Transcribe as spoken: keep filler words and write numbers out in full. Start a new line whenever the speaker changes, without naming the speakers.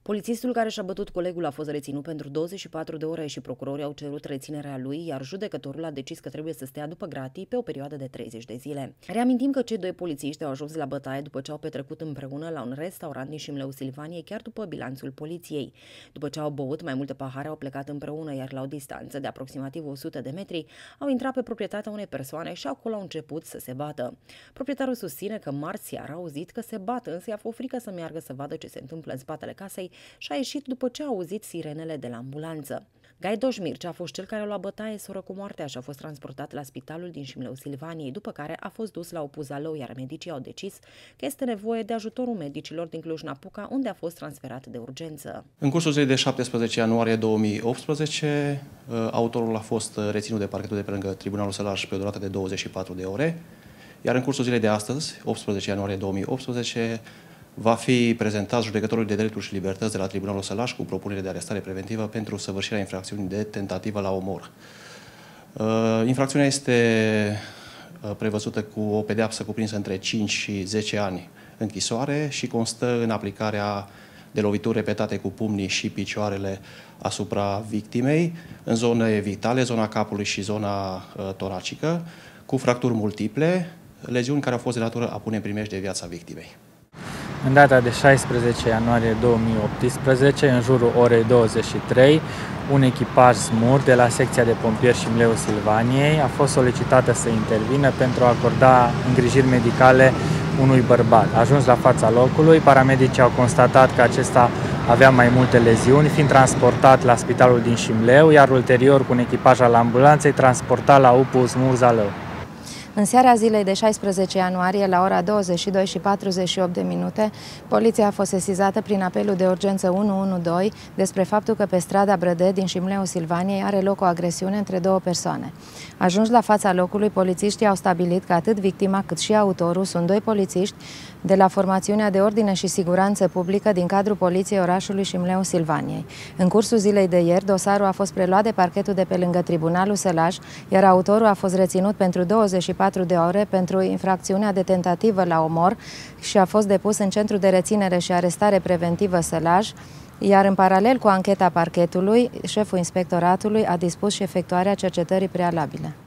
Polițistul care și-a bătut colegul a fost reținut pentru douăzeci și patru de ore și procurorii au cerut reținerea lui, iar judecătorul a decis că trebuie să stea după gratii pe o perioadă de treizeci de zile. Reamintim că cei doi polițiști au ajuns la bătaie după ce au petrecut împreună la un restaurant din Șimleu Silvaniei, chiar după bilanțul poliției. După ce au băut mai multe pahare, au plecat împreună, iar la o distanță de aproximativ o sută de metri au intrat pe proprietatea unei persoane și acolo au început să se bată. Proprietarul susține că marți seara a auzit că se bat, însă i-a fost frică să meargă să vadă ce se întâmplă în spatele casei și a ieșit după ce a auzit sirenele de la ambulanță. Gaidoș Mircea a fost cel care a luat bătaie soră cu moartea și a fost transportat la spitalul din Șimleu Silvaniei, după care a fost dus la Opuzalău, iar medicii au decis că este nevoie de ajutorul medicilor din Cluj-Napoca, unde a fost transferat de urgență.
În cursul zilei de șaptesprezece ianuarie două mii optsprezece, autorul a fost reținut de parchetul de pe lângă Tribunalul Sălaș pe o durată de douăzeci și patru de ore, iar în cursul zilei de astăzi, optsprezece ianuarie două mii optsprezece, va fi prezentat judecătorului de drepturi și libertăți de la Tribunalul Sălaș cu propunere de arestare preventivă pentru săvârșirea infracțiunii de tentativă la omor. Infracțiunea este prevăzută cu o pedeapsă cuprinsă între cinci și zece ani închisoare și constă în aplicarea de lovituri repetate cu pumnii și picioarele asupra victimei, în zone vitale, zona capului și zona toracică, cu fracturi multiple, leziuni care au fost de natură a pune în primejdie viața victimei.
În data de șaisprezece ianuarie două mii optsprezece, în jurul orei douăzeci și trei, un echipaj SMUR de la secția de pompieri Șimleu Silvaniei a fost solicitată să intervină pentru a acorda îngrijiri medicale unui bărbat. Ajuns la fața locului, paramedicii au constatat că acesta avea mai multe leziuni, fiind transportat la spitalul din Șimleu, iar ulterior, cu un echipaj al ambulanței, transportat la U P U SMUR Zalău.
În seara zilei de șaisprezece ianuarie, la ora douăzeci și două și patruzeci și opt de minute, poliția a fost sesizată prin apelul de urgență unu unu doi despre faptul că pe strada Brăde din Șimleu Silvaniei are loc o agresiune între două persoane. Ajuns la fața locului, polițiștii au stabilit că atât victima cât și autorul sunt doi polițiști de la Formațiunea de Ordine și Siguranță Publică din cadrul Poliției orașului Șimleu Silvaniei. În cursul zilei de ieri, dosarul a fost preluat de parchetul de pe lângă Tribunalul Sălaș, iar autorul a fost reținut pentru douăzeci și patru de ore pentru infracțiunea de tentativă la omor și a fost depus în Centrul de Reținere și Arestare Preventivă Sălaj, iar în paralel cu ancheta parchetului, șeful inspectoratului a dispus și efectuarea cercetării prealabile.